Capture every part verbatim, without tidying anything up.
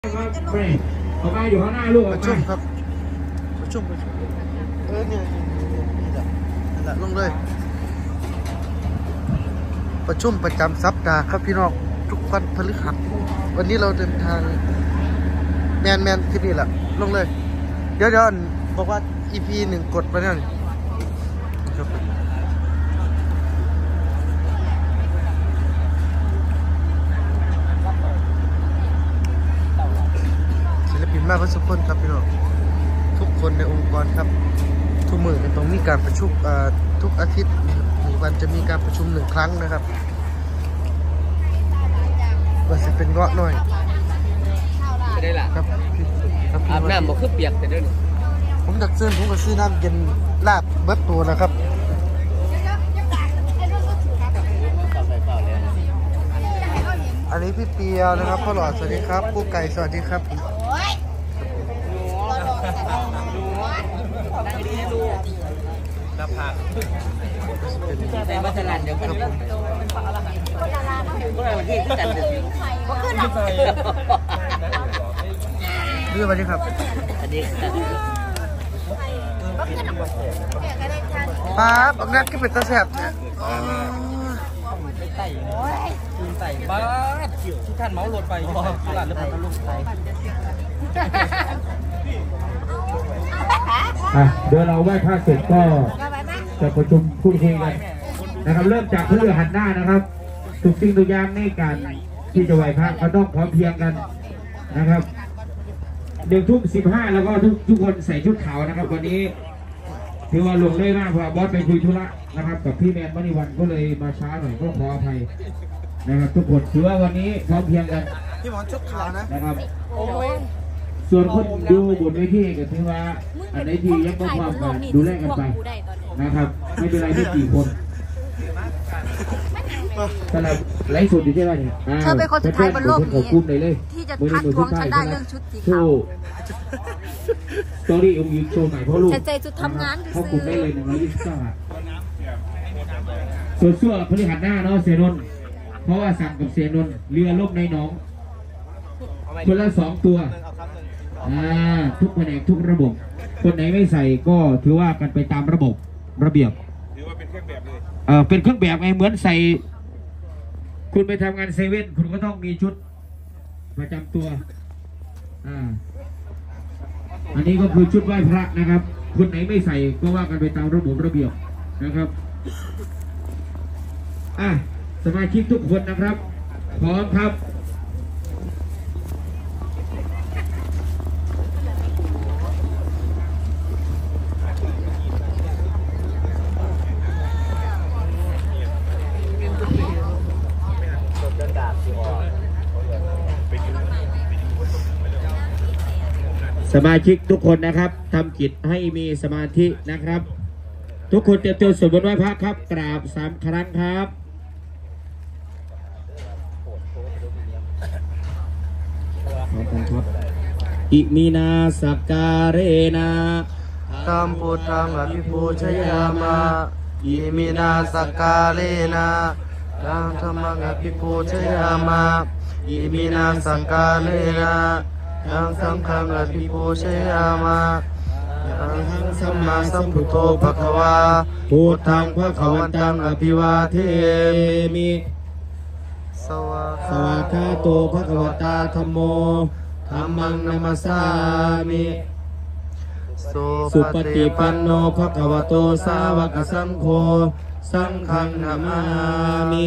ไม่ออกมาอยู่ข้างหน้าลูกประชุมครับประชุมประชุมเออเนี่ยนี่แหละนั่นแหละลงเลยประชุมประจำสัปดาห์ครับพี่น้องทุกวันพฤหัสวันนี้เราเดินทางแมนแมนที่นี่แหละลงเลยเดี๋ยวเดี๋ยวบอกว่า อี พี หนึ่งกดไปเนี่ยศิลปินมากทุกคนครับพี่น้องทุกคนในองค์กรครับทุกมือต้องมีการประชุมทุกอาทิตย์หนึ่งวันจะมีการประชุมหนึ่งครั้งนะครับว่าจะเป็นเงาะหน่อยจะได้ล่ะครับอาบน้ำบอกคือเปียกแต่เดินผมจากซื้อผมก็ซื้อน้ำเย็นลาบเบิดตัวนะครับอันนี้พี่เปียนะครับพ่อหลอดสวัสดีครับกู้ไก่สวัสดีครับน้ำผักแต่มาตลาดเดี๋ยวเป็นคนดาราคนอะไรที่จัดเดี๋ยวก็ขึ้นหรอกเรื่องอะไรครับอันนี้ป้าบางนัดก็เป็นตาแสบเนี่ยไม่ไต่คืนไต่บ้าทุกท่านเมาส์รถไปตลาดแล้วพัทลุงไต่อ่ะเดี๋ยวเราไหว้พระเสร็จก็จะประชุมพูดคุยกันนะครับเริ่มจากเรื่องหันหน้านะครับทุกสิ่งทุกอย่างในการที่จะไหว้พระก็ต้องพร้อมเพียงกันนะครับเด็กทุกสิบห้าแล้วก็ทุกทุกคนใส่ชุดขาวนะครับวันนี้ถือว่าลงได้มากเพราะบอสไปคุยธุระนะครับกับพี่แมนมณีวันก็เลยมาช้าหน่อยก็ขออภัยนะครับทุกคนถือว่าวันนี้พร้อมเพียงกันพี่หมอนชุดขาวนะนะครับส่วนคนดูบนเวทีก็ถือว่าอันไหนที่ยังต้องความกันดูแลกันไปนะครับไม่เป็นไรที่กี่คนสำหรับไลฟ์สดอยู่ที่ไหนเนี่ยเธอเป็นคนสุดท้ายบนโลกนี้ที่จะทักทวงฉันได้เรื่องชุดสีขาวสตอรี่องค์หญิงโชว์ใหม่เพราะลูกฉันใจจุดทำงานเขากลุ่มได้เลยหนึ่งร้อยยี่สิบเก้าส่วนชั่วพฤหัสหน้าเนาะเสียนนเพราะว่าสั่งกับเสียนนเรือล่มในหนองคนละสองตัวทุกแผนกทุกระบบคนไหนไม่ใส่ก็ถือว่ากันไปตามระบบระเบียบถือว่าเป็นเครื่องแบบเลยเออเป็นเครื่องแบบไงเหมือนใส่คุณไปทำงานเซเว่นคุณก็ต้องมีชุดประจำตัวอ่าอันนี้ก็คือชุดไหว้พระนะครับคนไหนไม่ใส่ก็ว่ากันไปตามระบบระเบียบนะครับอ่ะสมาชิกทุกคนนะครับพร้อมครับสมาชิกทุกคนนะครับทำจิตให้มีสมาธินะครับทุกคนเตรียมตัวสวดมนต์ไหว้พระครับกราบสามครั้งครับอิมินาสักการเนะตัมพุทธังอภิปูชยามะอิมินาสักการเนะตัมธัมมังอภิปูชยามะอิมินาสักการเนะยังสังฆังอภิปูชยามะยังสัมมาสัมพุทโธภควาพุทธังภควันตังอภิวาเทมิสวากขาโตภควตาธัมโมธัมมังนัมสสามิสุปฏิปันโนภควโตสาวกสังโฆสังฆังนามามิ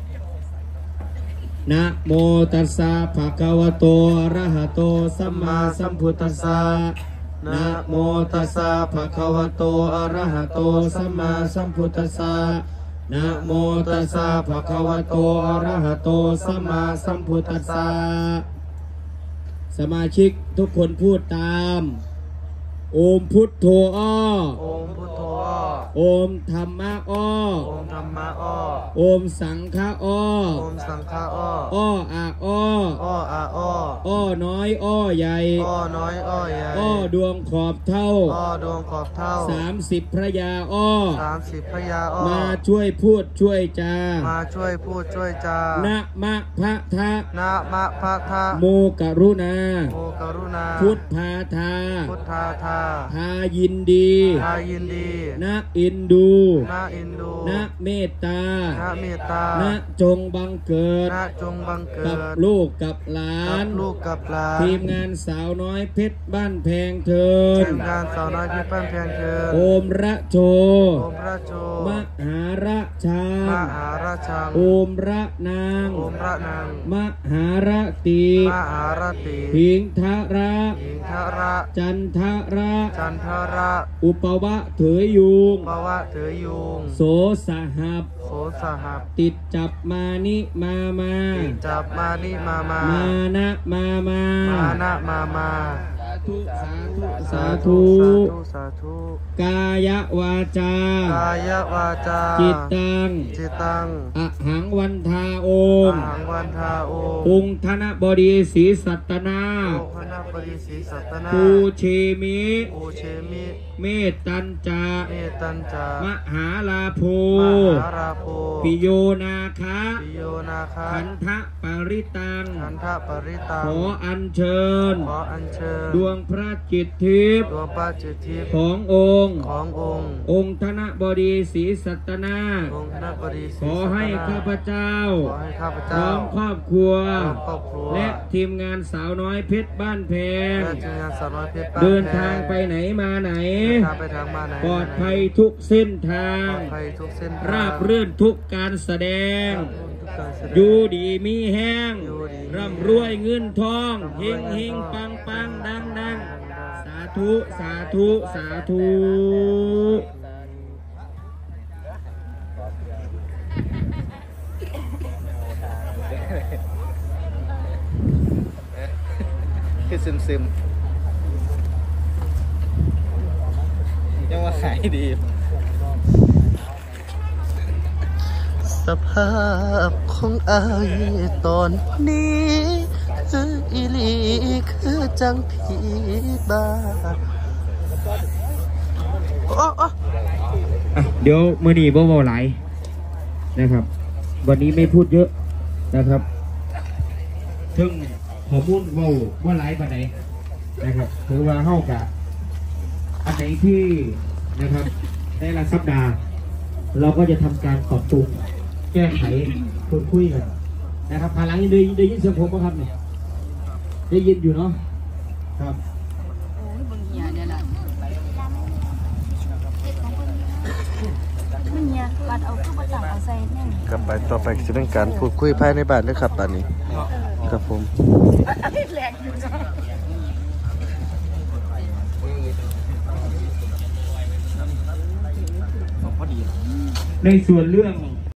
นะโมตัสสะภะคะวะโตอะระหะโตสัมมาสัมพุทธัสสะนะโมตัสสะภะคะวะโตอะระหะโตสัมมาสัมพุทธัสสะนะโมตัสสะภะคะวะโตอะระหะโตสัมมาสัมพุทธัสสะสมาชิกทุกคนพูดตามโอมพุทโธอ้อโอมพุทโธอ้อโอมธรรมะอ้อโอมธรรมะอ้อโอมสังฆะอ้อโอมสังฆะอ้ออ้ออาอ้ออ้ออาอ้ออ้อน้อยอ้อใหญ่อ้อน้อยอ้อใหญ่อ้อดวงขอบเท่าอ้อดวงขอบเท่าสามสิบพระยาอ้อสามสิบพระยาอ้อมาช่วยพูดช่วยจามาช่วยพูดช่วยจานะมะพะทะนะมะพะทะโมกรุณาโมกรุณาพุทธาทาพุทธาทาทายินดีทายินดีนะอินดูนาอินดูนะเมตตานาเมตตานะจงบังเกิดนาจงบังเกิกับดลูกกับหลากับนลูกกับหลานทีมงานสาวน้อยเพชรบ้านแพงเทินทีมงานสาวน้อยพิปั้นเพียงเกินโอมระโชโอมพระโจมหาระชามหาราชังโอมระนางโอมพระนางมหาระตีมหารติหิงทะระหิงทระจันทระจันทระอุปวะเถยยุงภวะเถยยุงโสสหับโสสหับติดจับมานิมามาจับมานิมามามานะมามามานะมามาสาธุสาธุสาธุกายวาจากายวาจาจิตตังจิตตังอหังวันทาโออมหังวันทาโอองค์ธนบดีศรีสัตนาโอคณะปริสีสัตนาปูเชมิโอเชมิเมตตัญจาเมตัญจามหาลาโภมหาราโพปิโยนาคะปิโยนาคาขันธปริตังขันธปริตังขออัญเชิญขออัญเชิญดวงพระจิตทิพย์ดวงพระจิตทิพย์ขององค์ขององค์องค์ธนบดีศรีสัตนาองค์คณะปริสีขอให้ข้าพเจ้าขอให้ข้าพพเจ้าร้อมครอบครัวพร้อมครอบครัวและทีมงานสาวน้อยเพชรบ้านแพงและทีมงานสาวน้อยเพชรบ้านเดินทางไปไหนมาไหนเดินทางไปทางมาไหนปลอดภัยทุกเส้นทาปงลอดภัยทุกเส้นทางราบรื่นทุกการแสดงทุกการแสดงอยู่ดีมีแห้งอยู่ดีมีแห้งร่ำรวยเงินทองเฮงเฮงปังปังดังดังสาธุ สาธุ สาธุคือซึมซึมยังว่าขายดี สภาพของอายตอนนี้คืออีหลีคือจังผีบ้าโอ้โอ้อ่ะเดี๋ยวมือหนีบ่เบาไหลายนะครับ วันนี้ไม่พูดเยอะนะครับซึ่งข้อมูลเบาว่าไหลายปานไหนนะครับถือว่าเข้ากับอันไหนที่นะครับในละสัปดาห์ เราก็จะทำการปรับปรุงแก้ไขพูดคุยกันนะครับภายหลังได้ได้ยินเสียงผมไหมครับเนี่ยได้ยินอยู่เนาะครับโอ้ยบางเหียเนี่ยแหละมันเหียบัดเอาคือบัดสั่งเอาใส่แน่นกลับไปต่อไปจะเป็นการพูดคุยภายในบ้านด้วยครับตอนนี้ครับผมแรงอยู่จ้ะในส่วนเรื่อง